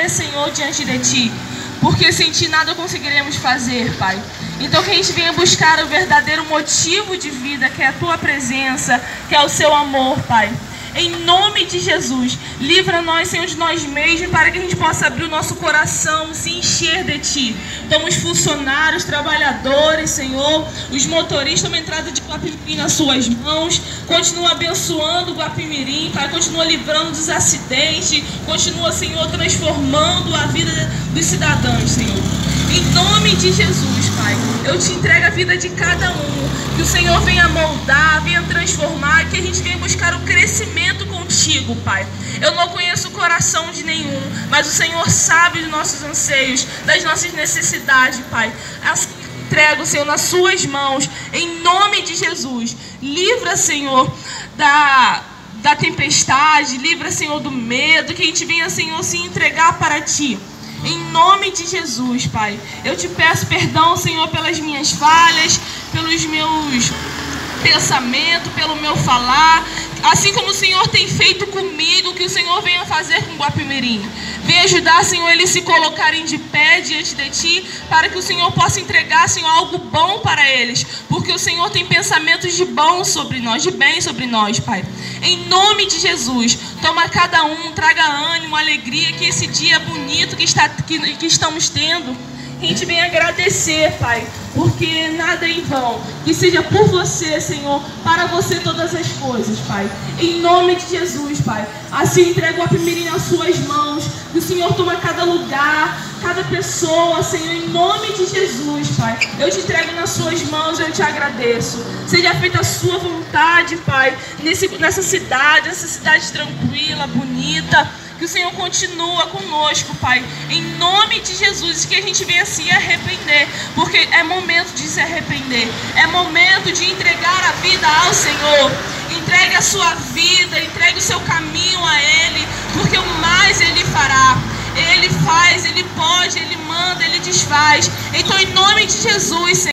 viver, Senhor, diante de Ti, porque sem Ti nada conseguiremos fazer, Pai. Então que a gente venha buscar o verdadeiro motivo de vida, que é a Tua presença, que é o Seu amor, Pai. Em nome de Jesus, livra-nós, Senhor, de nós mesmos, para que a gente possa abrir o nosso coração, se encher de Ti. Então os funcionários, trabalhadores, Senhor, os motoristas, tomam entrada de Guapimirim nas Suas mãos. Continua abençoando o Guapimirim, Pai. Continua livrando dos acidentes. Continua, Senhor, transformando a vida dos cidadãos, Senhor. Em nome de Jesus, Pai, eu Te entrego a vida de cada um. Que o Senhor venha moldar, venha transformar, que a gente venha buscar o crescimento contigo, Pai. Eu não conheço o coração de nenhum, mas o Senhor sabe dos nossos anseios, das nossas necessidades, Pai. Assim entrego, Senhor, nas Suas mãos, em nome de Jesus. Livra, Senhor, da tempestade, livra, Senhor, do medo, que a gente venha, Senhor, se entregar para Ti. Em nome de Jesus, Pai, eu Te peço perdão, Senhor, pelas minhas falhas, pelos meus pensamentos, pelo meu falar, assim como o Senhor tem feito comigo, que o Senhor venha fazer com o Guapimirim. Venha ajudar, Senhor, eles se colocarem de pé diante de Ti, para que o Senhor possa entregar, Senhor, algo bom para eles, porque o Senhor tem pensamentos de bom sobre nós, de bem sobre nós, Pai. Em nome de Jesus, toma cada um, traga ânimo, alegria, que esse dia bonito que estamos tendo, a gente vem agradecer, Pai, porque nada é em vão. Que seja por Você, Senhor, para Você todas as coisas, Pai. Em nome de Jesus, Pai. Assim entrego o Guapimirim nas Suas mãos. Que o Senhor toma cada lugar, cada pessoa, Senhor, em nome de Jesus, Pai. Eu Te entrego nas Suas mãos, eu Te agradeço. Seja feita a Sua vontade, Pai, nessa cidade tranquila, bonita. Que o Senhor continua conosco, Pai, em nome de Jesus, que a gente venha se arrepender, porque é momento de se arrepender, é momento de entregar a vida ao Senhor. Entregue a sua vida, entregue o seu caminho a Ele, porque o mais Ele fará. Ele faz, Ele pode, Ele manda, Ele desfaz. Então, em nome de Jesus, Senhor,